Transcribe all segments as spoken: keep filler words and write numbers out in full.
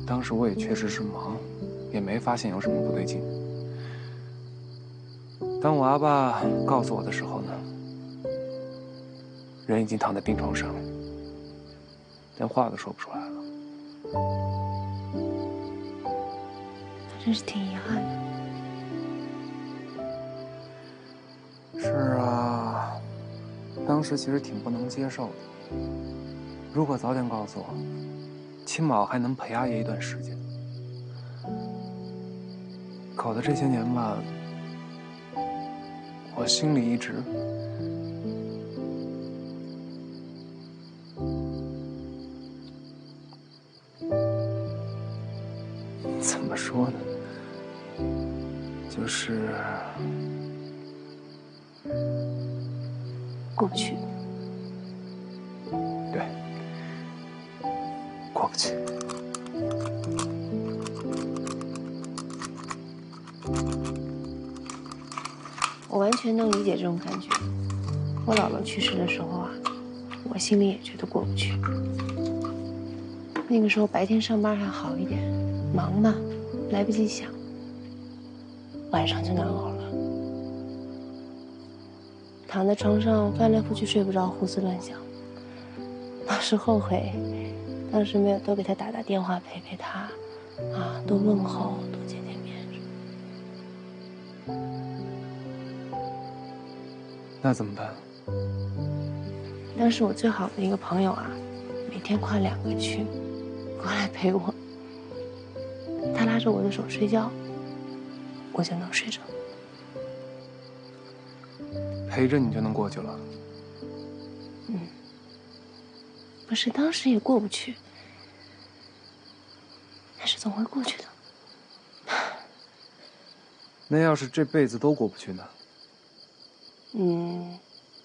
当时我也确实是忙，也没发现有什么不对劲。当我阿爸告诉我的时候呢，人已经躺在病床上，连话都说不出来了。 那真是挺遗憾的。是啊，当时其实挺不能接受的。如果早点告诉我，起码我还能陪阿爷一段时间。搞的这些年吧，我心里一直……怎么说呢？就是过不去。 对，过不去。 我完全能理解这种感觉。我姥姥去世的时候啊，我心里也觉得过不去。那个时候白天上班还好一点，忙嘛，来不及想。晚上就难熬了，躺在床上翻来覆去睡不着，胡思乱想。当时后悔，当时没有多给他打打电话陪陪他，啊，多问候，多见见面。 那怎么办？ 当时我最好的一个朋友啊，每天跨两个区过来陪我，他拉着我的手睡觉，我就能睡着。 陪着你就能过去了？ 嗯，不是，当时也过不去，但是总会过去的。 那要是这辈子都过不去呢？ 嗯，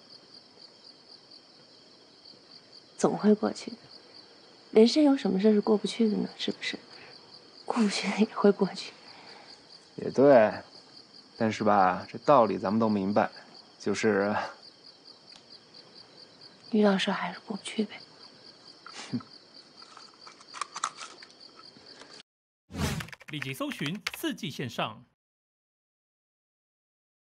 总会过去的。人生有什么事是过不去的呢？是不是？过不去的也会过去。 也对，但是吧，这道理咱们都明白，就是遇到事还是过不去呗。 立即搜寻四季线上